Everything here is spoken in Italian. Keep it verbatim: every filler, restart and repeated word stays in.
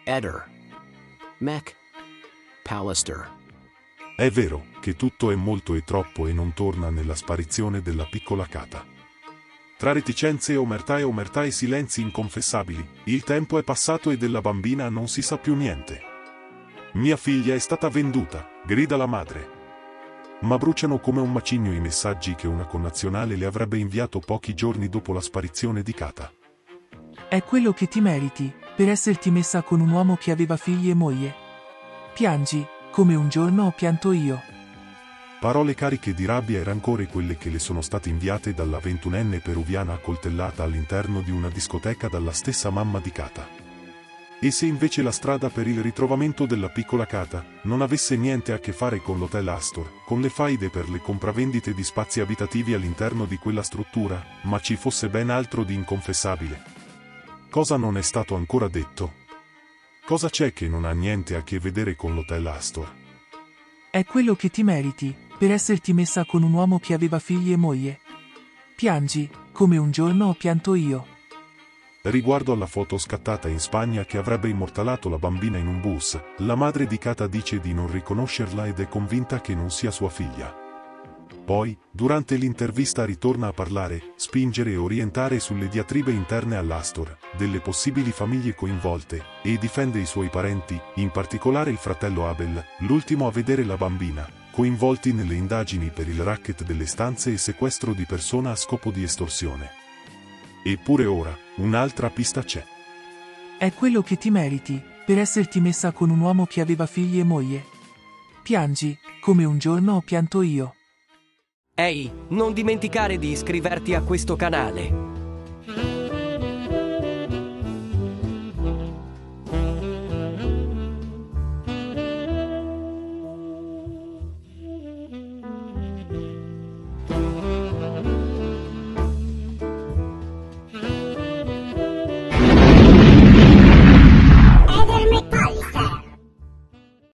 Eder. Mac. Pallister. È vero che tutto è molto e troppo e non torna nella sparizione della piccola Kata. Tra reticenze e omertà e omertà e silenzi inconfessabili, il tempo è passato e della bambina non si sa più niente. Mia figlia è stata venduta, grida la madre. Ma bruciano come un macigno i messaggi che una connazionale le avrebbe inviato pochi giorni dopo la sparizione di Kata. È quello che ti meriti, per esserti messa con un uomo che aveva figli e moglie. Piangi, come un giorno ho pianto io. Parole cariche di rabbia e rancore quelle che le sono state inviate dalla ventunenne peruviana accoltellata all'interno di una discoteca dalla stessa mamma di Kata. E se invece la strada per il ritrovamento della piccola Kata non avesse niente a che fare con l'Hotel Astor, con le faide per le compravendite di spazi abitativi all'interno di quella struttura, ma ci fosse ben altro di inconfessabile? Cosa non è stato ancora detto? Cosa c'è che non ha niente a che vedere con l'Hotel Astor? È quello che ti meriti, per esserti messa con un uomo che aveva figli e moglie. Piangi, come un giorno ho pianto io. Riguardo alla foto scattata in Spagna che avrebbe immortalato la bambina in un bus, la madre di Kata dice di non riconoscerla ed è convinta che non sia sua figlia. Poi, durante l'intervista ritorna a parlare, spingere e orientare sulle diatribe interne all'Astor, delle possibili famiglie coinvolte, e difende i suoi parenti, in particolare il fratello Abel, l'ultimo a vedere la bambina, coinvolti nelle indagini per il racket delle stanze e sequestro di persona a scopo di estorsione. Eppure ora, un'altra pista c'è. È quello che ti meriti, per esserti messa con un uomo che aveva figli e moglie. Piangi, come un giorno ho pianto io. Ehi, non dimenticare di iscriverti a questo canale.